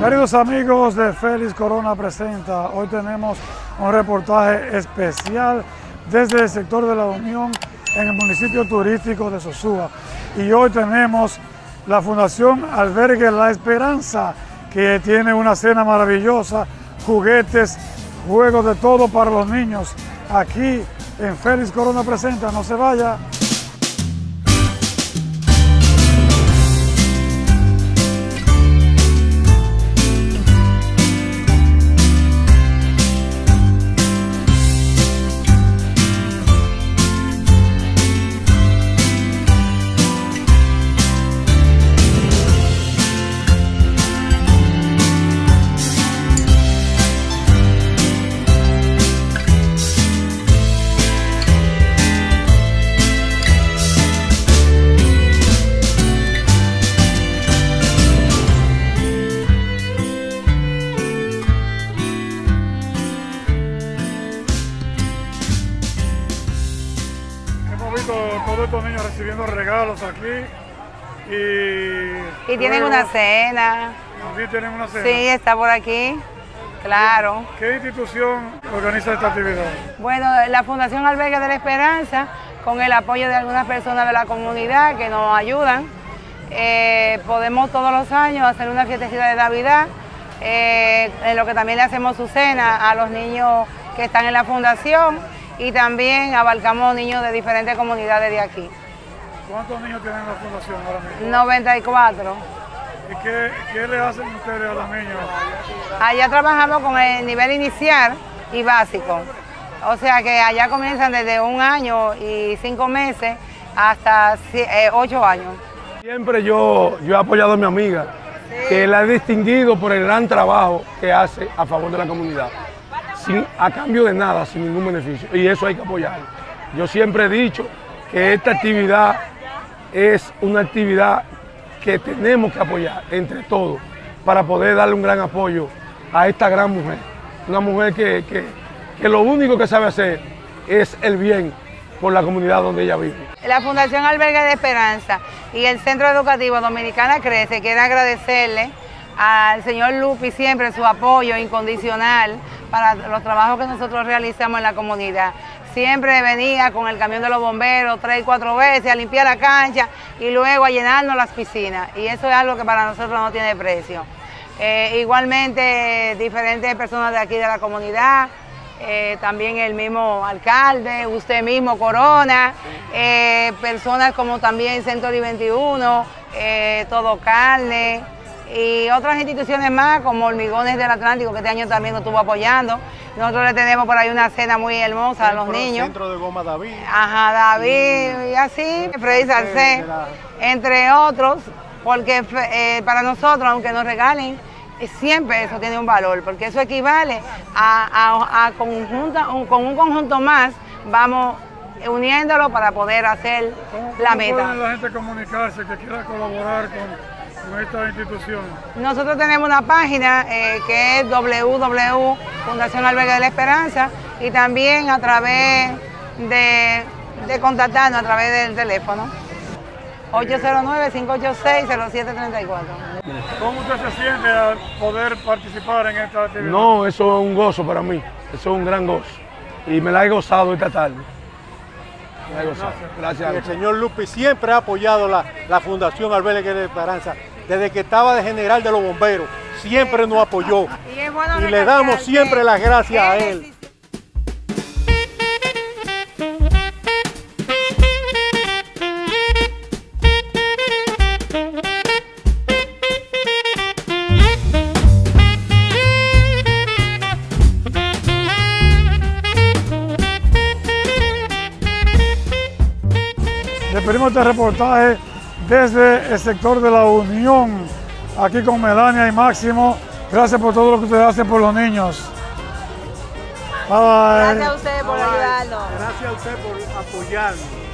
Queridos amigos de Félix Corona Presenta, hoy tenemos un reportaje especial desde el sector de la Unión en el municipio turístico de Sosúa. Y hoy tenemos la Fundación Albergue La Esperanza, que tiene una cena maravillosa, juguetes, juegos de todo para los niños. Aquí en Félix Corona Presenta, no se vaya. Todos estos niños recibiendo regalos aquí y tienen una cena. ¿También tienen una cena? Sí, está por aquí, claro. ¿Qué institución organiza esta actividad? Bueno, la Fundación Albergue de la Esperanza, con el apoyo de algunas personas de la comunidad que nos ayudan, podemos todos los años hacer una fiestecita de Navidad, en lo que también le hacemos su cena a los niños que están en la fundación. Y también abarcamos niños de diferentes comunidades de aquí. ¿Cuántos niños tienen la fundación ahora mismo? 94. ¿Y qué le hacen ustedes a los niños? Allá trabajamos con el nivel inicial y básico. O sea que allá comienzan desde 1 año y 5 meses hasta 8 años. Siempre yo he apoyado a mi amiga, que la he distinguido por el gran trabajo que hace a favor de la comunidad. A cambio de nada, sin ningún beneficio, y eso hay que apoyarlo. Yo siempre he dicho que esta actividad es una actividad que tenemos que apoyar entre todos para poder darle un gran apoyo a esta gran mujer, una mujer que lo único que sabe hacer es el bien por la comunidad donde ella vive. La Fundación Albergue de Esperanza y el Centro Educativo Dominicana Crece quiere agradecerle al señor Lupi siempre su apoyo incondicional para los trabajos que nosotros realizamos en la comunidad. Siempre venía con el camión de los bomberos 3 y 4 veces a limpiar la cancha y luego a llenarnos las piscinas. Y eso es algo que para nosotros no tiene precio. Igualmente diferentes personas de aquí de la comunidad, también el mismo alcalde, usted mismo Corona, personas como también Century 21, Todo Carne, y otras instituciones más como Hormigones del Atlántico, que este año también nos estuvo apoyando. Nosotros le tenemos por ahí una cena muy hermosa a los niños. Centro de Goma David. Ajá, David, y así, Freddy Sarcé, entre otros, porque para nosotros, aunque nos regalen, siempre eso tiene un valor, porque eso equivale con un conjunto más, vamos uniéndolo para poder hacer la meta. ¿Cómo puede la gente comunicarse que quiera colaborar con esta institución? Nosotros tenemos una página que es www.Fundación Albergue de la Esperanza, y también a través de contactarnos a través del teléfono 809-586-0734. ¿Cómo usted se siente al poder participar en esta actividad? No, eso es un gozo para mí, eso es un gran gozo, y me la he gozado esta tarde. Gracias. El señor Lupi siempre ha apoyado la Fundación Albergue de la Esperanza. Desde que estaba de general de los bomberos, siempre nos apoyó. Y le damos siempre las gracias a él. Despedimos este reportaje desde el sector de la Unión, aquí con Melania y Máximo. Gracias por todo lo que ustedes hacen por los niños. Bye. Gracias a ustedes por ayudarnos. Gracias a usted por apoyarnos.